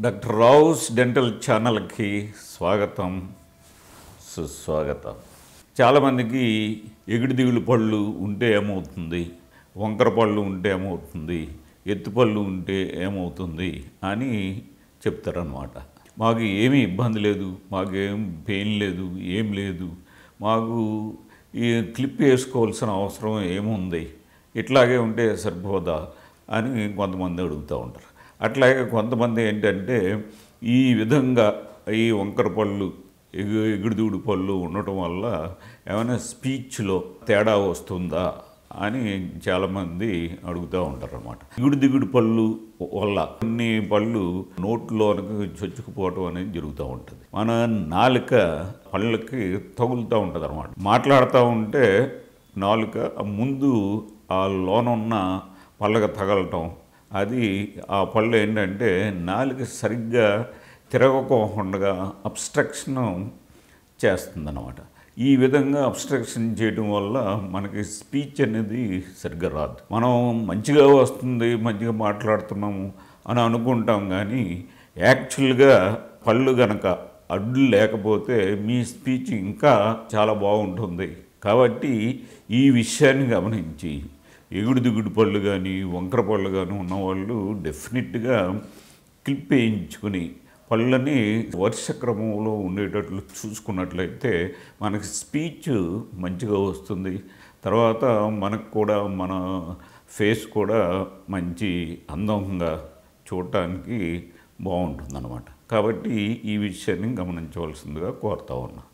Doctor Rao's dental ఛానల్కి స్వాగతం సుస్వాగతం. చాలామందికి ఎగుడు దిగుడు పళ్ళు ఉంటే ఏమవుతుంది, వంకర పళ్ళు ఉంటే ఏమవుతుంది, ఎత్తుపళ్ళు ఉంటే ఏమవుతుంది అని చెప్తారనమాట. మాకు ఏమీ ఇబ్బంది లేదు, మాకేం పెయిన్ లేదు, ఏం లేదు, మాకు ఈ క్లిప్ వేసుకోవాల్సిన అవసరం ఏముంది, ఇట్లాగే ఉంటే సరిపోదా అని కొంతమంది అడుగుతూ ఉంటారు. అట్లాగే కొంతమంది ఏంటంటే ఈ విధంగా ఈ వంకర పళ్ళు ఎగుడుదిగుడు పళ్ళు ఉండటం వల్ల ఏమైనా స్పీచ్లో తేడా వస్తుందా అని చాలామంది అడుగుతూ ఉంటారు అన్నమాట. ఎగుడు పళ్ళు వల్ల కొన్ని పళ్ళు నోట్లోనికి చొచ్చుకుపోవటం అనేది జరుగుతూ ఉంటుంది. మన నాలుక పళ్ళకి తగులుతూ ఉంటుంది అన్నమాట. మాట్లాడుతూ ఉంటే నాలుక ముందు ఆ లోనున్న పళ్ళకి తగలటం, అది ఆ పళ్ళు ఏంటంటే నాలుక సరిగ్గా తిరగకోకుండా అబ్స్ట్రక్షన్ చేస్తుందన్నమాట. ఈ విధంగా అబ్స్ట్రక్షన్ చేయడం వల్ల మనకి స్పీచ్ అనేది సరిగ్గా రాదు. మనం మంచిగా వస్తుంది, మంచిగా మాట్లాడుతున్నాము అని అనుకుంటాం, కానీ యాక్చువల్గా పళ్ళు గనక అడ్డు లేకపోతే మీ స్పీచ్ ఇంకా చాలా బాగుంటుంది. కాబట్టి ఈ విషయాన్ని గమనించి ఎగుడు దిగుడు పళ్ళు కానీ వంకర పళ్ళు కానీ ఉన్నవాళ్ళు డెఫినెట్గా క్లిప్ వేయించుకుని పళ్ళని వరుస క్రమంలో ఉండేటట్లు చూసుకున్నట్లయితే మనకి స్పీచ్ మంచిగా వస్తుంది. తర్వాత మనకు కూడా మన ఫేస్ కూడా మంచి అందంగా చూడటానికి బాగుంటుందన్నమాట. కాబట్టి ఈ విషయాన్ని గమనించవలసిందిగా కోరుతా ఉన్నా.